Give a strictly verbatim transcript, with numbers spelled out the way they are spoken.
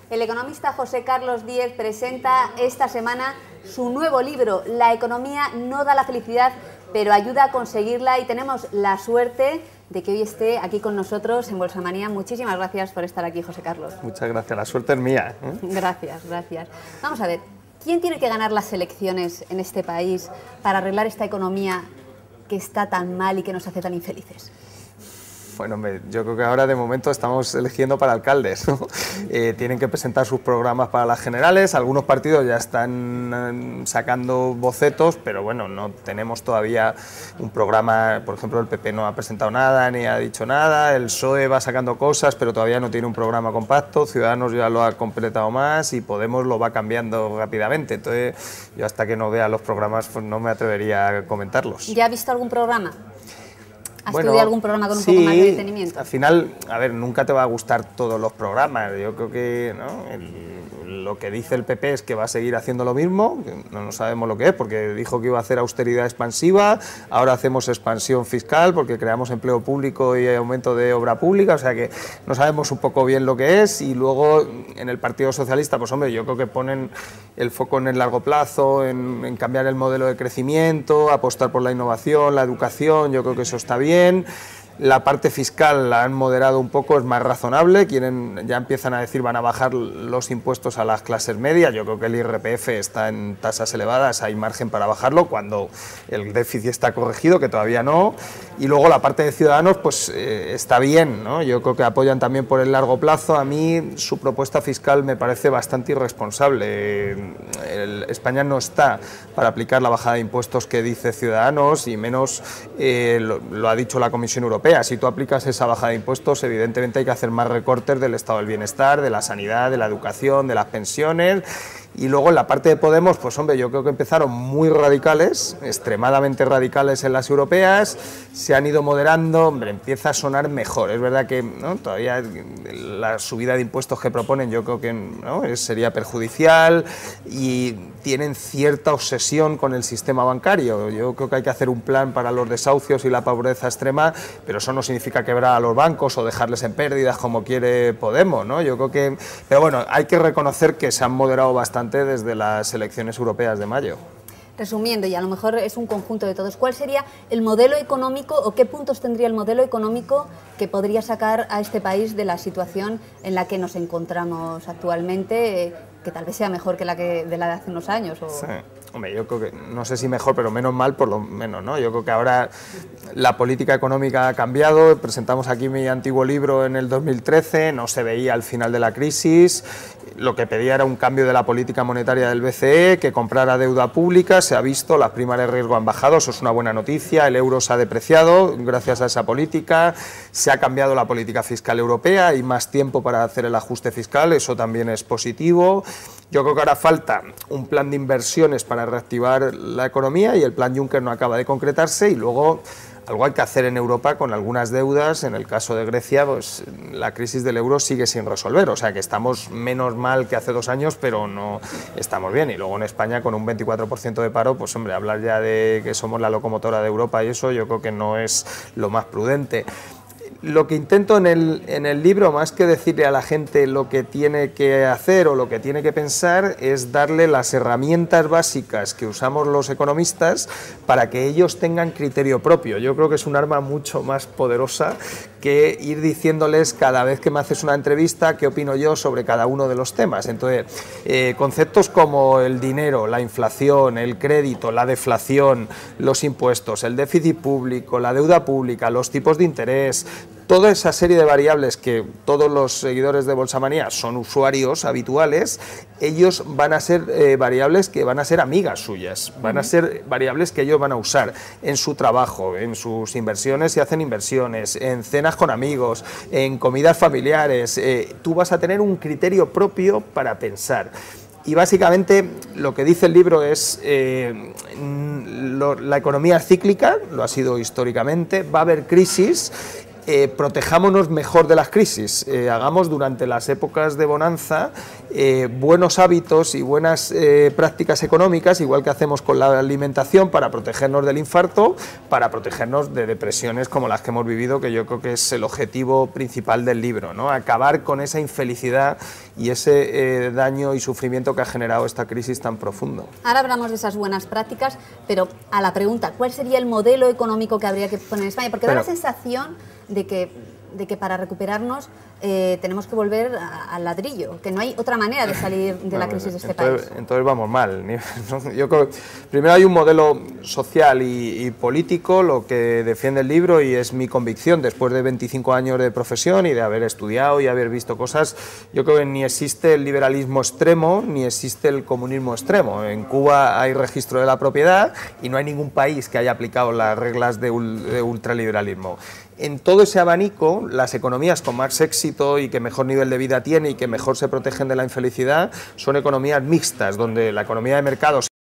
El economista José Carlos Díez presenta esta semana su nuevo libro, La economía no da la felicidad, pero ayuda a conseguirla, y tenemos la suerte de que hoy esté aquí con nosotros en Bolsamanía. Muchísimas gracias por estar aquí, José Carlos. Muchas gracias, la suerte es mía, ¿eh? Gracias, gracias. Vamos a ver, ¿quién tiene que ganar las elecciones en este país para arreglar esta economía que está tan mal y que nos hace tan infelices? Bueno, yo creo que ahora de momento estamos eligiendo para alcaldes, ¿no? Eh, tienen que presentar sus programas para las generales, algunos partidos ya están sacando bocetos, pero bueno, no tenemos todavía un programa. Por ejemplo, el P P no ha presentado nada, ni ha dicho nada, el P S O E va sacando cosas, pero todavía no tiene un programa compacto, Ciudadanos ya lo ha completado más y Podemos lo va cambiando rápidamente. Entonces, yo hasta que no vea los programas pues no me atrevería a comentarlos. ¿Ya ha visto algún programa? ¿Has Bueno, estudiado algún programa con un sí, poco más de detenimiento? Al final, a ver, nunca te va a gustar todos los programas. Yo creo que, ¿no?, el, lo que dice el P P es que va a seguir haciendo lo mismo, que no, no sabemos lo que es, porque dijo que iba a hacer austeridad expansiva, ahora hacemos expansión fiscal porque creamos empleo público y aumento de obra pública, o sea que no sabemos un poco bien lo que es. Y luego en el Partido Socialista, pues hombre, yo creo que ponen el foco en el largo plazo, en, en cambiar el modelo de crecimiento, apostar por la innovación, la educación. Yo creo que eso está bien. La parte fiscal la han moderado un poco, es más razonable, quieren, ya empiezan a decir van a bajar los impuestos a las clases medias. Yo creo que el I R P F está en tasas elevadas, hay margen para bajarlo cuando el déficit está corregido, que todavía no. Y luego la parte de Ciudadanos pues eh, está bien, ¿no? Yo creo que apoyan también por el largo plazo. A mí su propuesta fiscal me parece bastante irresponsable. El, España no está para aplicar la bajada de impuestos que dice Ciudadanos, y menos eh, lo, lo ha dicho la Comisión Europea. Si tú aplicas esa bajada de impuestos, evidentemente hay que hacer más recortes del estado del bienestar, de la sanidad, de la educación, de las pensiones. Y luego en la parte de Podemos, pues hombre, yo creo que empezaron muy radicales, extremadamente radicales en las europeas, se han ido moderando, hombre, empieza a sonar mejor. Es verdad que, ¿no?, todavía la subida de impuestos que proponen yo creo que, ¿no?, sería perjudicial, y tienen cierta obsesión con el sistema bancario. Yo creo que hay que hacer un plan para los desahucios y la pobreza extrema, pero eso no significa quebrar a los bancos o dejarles en pérdidas como quiere Podemos, ¿no? Yo creo que, pero bueno, hay que reconocer que se han moderado bastante desde las elecciones europeas de mayo. Resumiendo, y a lo mejor es un conjunto de todos, ¿cuál sería el modelo económico o qué puntos tendría el modelo económico que podría sacar a este país de la situación en la que nos encontramos actualmente, eh, que tal vez sea mejor que la que de la de hace unos años? O... Sí. Hombre, yo creo que, no sé si mejor, pero menos mal por lo menos, ¿no? Yo creo que ahora la política económica ha cambiado. Presentamos aquí mi antiguo libro en el dos mil trece, no se veía al final de la crisis. Lo que pedía era un cambio de la política monetaria del B C E, que comprara deuda pública. Se ha visto, las primas de riesgo han bajado, eso es una buena noticia. El euro se ha depreciado gracias a esa política. Se ha cambiado la política fiscal europea, hay más tiempo para hacer el ajuste fiscal, eso también es positivo. Yo creo que ahora falta un plan de inversiones para reactivar la economía, y el plan Juncker no acaba de concretarse. Y luego algo hay que hacer en Europa con algunas deudas. En el caso de Grecia, pues la crisis del euro sigue sin resolver, o sea que estamos menos mal que hace dos años, pero no estamos bien. Y luego en España, con un veinticuatro por ciento de paro, pues hombre, hablar ya de que somos la locomotora de Europa y eso, yo creo que no es lo más prudente. Lo que intento en el, en el libro, más que decirle a la gente lo que tiene que hacer o lo que tiene que pensar, es darle las herramientas básicas que usamos los economistas para que ellos tengan criterio propio. Yo creo que es un arma mucho más poderosa que ir diciéndoles cada vez que me haces una entrevista qué opino yo sobre cada uno de los temas. Entonces, eh, conceptos como el dinero, la inflación, el crédito, la deflación, los impuestos, el déficit público, la deuda pública, los tipos de interés, toda esa serie de variables que todos los seguidores de Bolsamanía son usuarios habituales, ellos van a ser eh, variables que van a ser amigas suyas, van a ser variables que ellos van a usar en su trabajo, en sus inversiones, si hacen inversiones, en cenas con amigos, en comidas familiares. Eh, tú vas a tener un criterio propio para pensar. Y básicamente lo que dice el libro es eh, lo, la economía es cíclica, lo ha sido históricamente, va a haber crisis. eh, protejámonos mejor de las crisis, eh, hagamos durante las épocas de bonanza eh, buenos hábitos y buenas eh, prácticas económicas, igual que hacemos con la alimentación, para protegernos del infarto, para protegernos de depresiones como las que hemos vivido, que yo creo que es el objetivo principal del libro, ¿no? Acabar con esa infelicidad y ese eh, daño y sufrimiento que ha generado esta crisis tan profundo. Ahora hablamos de esas buenas prácticas, pero a la pregunta, ¿cuál sería el modelo económico que habría que poner en España? Porque pero, da la sensación de que, de que para recuperarnos eh, tenemos que volver al ladrillo, que no hay otra manera de salir de bueno, la crisis de este entonces, país. Entonces vamos mal. Yo creo, primero hay un modelo social y, y político, lo que defiende el libro, y es mi convicción, después de veinticinco años de profesión y de haber estudiado y haber visto cosas. Yo creo que ni existe el liberalismo extremo ni existe el comunismo extremo. En Cuba hay registro de la propiedad y no hay ningún país que haya aplicado las reglas de, de ultraliberalismo. En todo ese abanico, las economías con más éxito y que mejor nivel de vida tienen y que mejor se protegen de la infelicidad son economías mixtas, donde la economía de mercado